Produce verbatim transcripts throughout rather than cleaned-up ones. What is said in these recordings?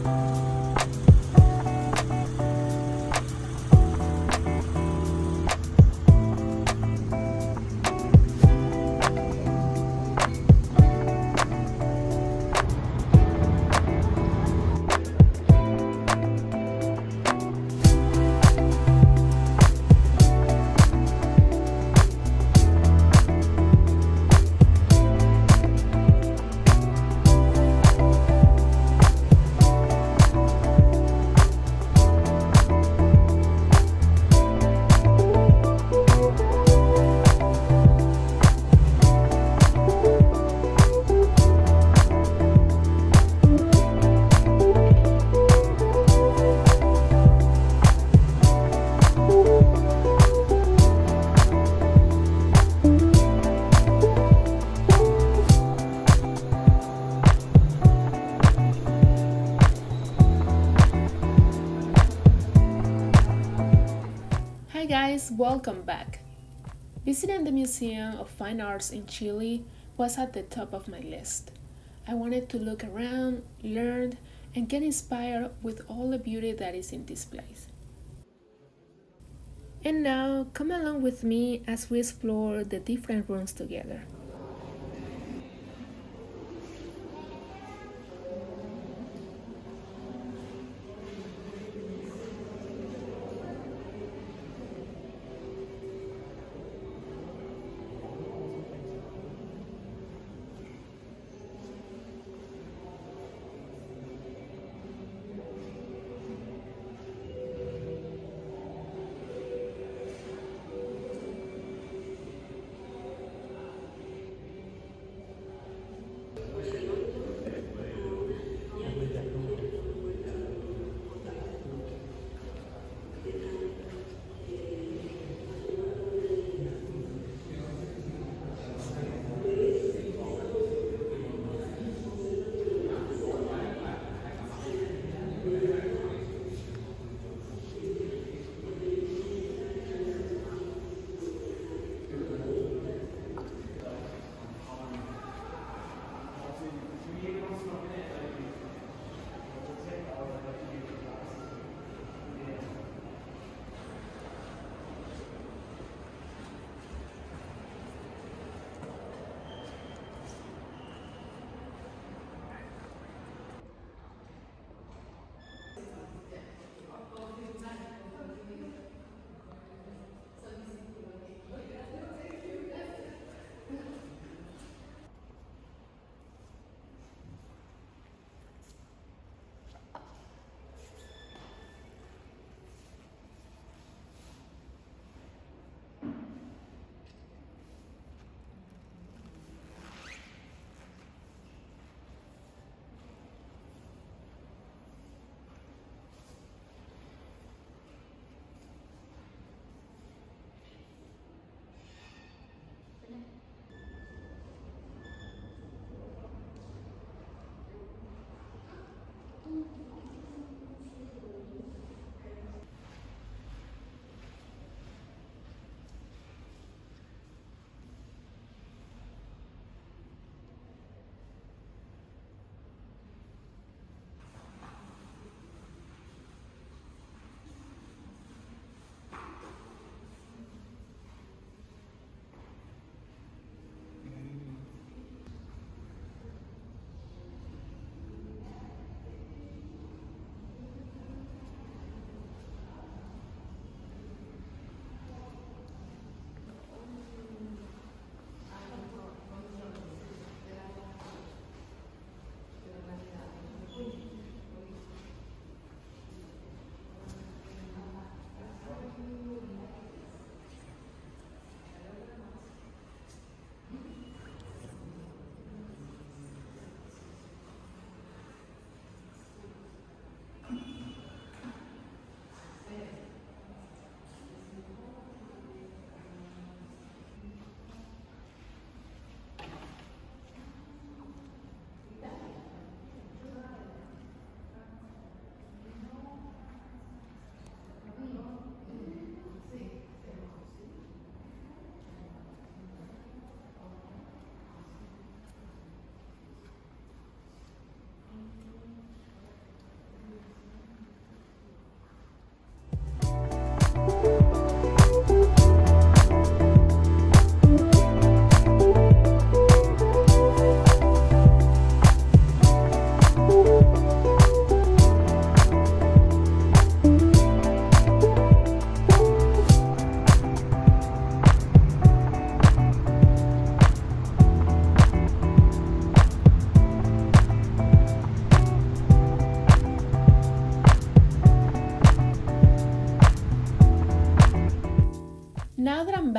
Hi guys, welcome back. Visiting the Museum of Fine Arts in Chile was at the top of my list. I wanted to look around, learn, and get inspired with all the beauty that is in this place. And now, come along with me as we explore the different rooms together.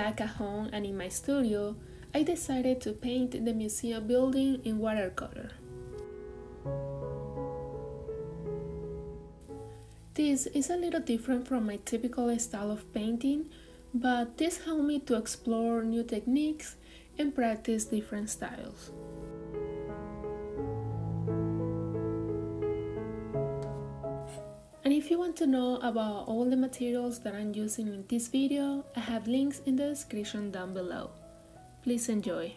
back at home and in my studio, I decided to paint the museum building in watercolor. This is a little different from my typical style of painting, but this helped me to explore new techniques and practice different styles. And if you want to know about all the materials that I'm using in this video, I have links in the description down below. Please enjoy.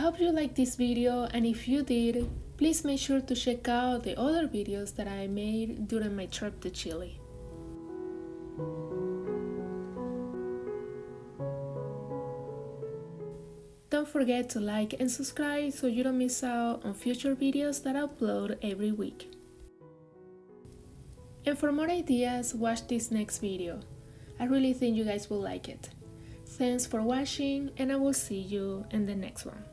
hope you liked this video, and if you did, please make sure to check out the other videos that I made during my trip to Chile. Don't forget to like and subscribe so you don't miss out on future videos that I upload every week. And for more ideas, watch this next video. I really think you guys will like it. Thanks for watching, and I will see you in the next one.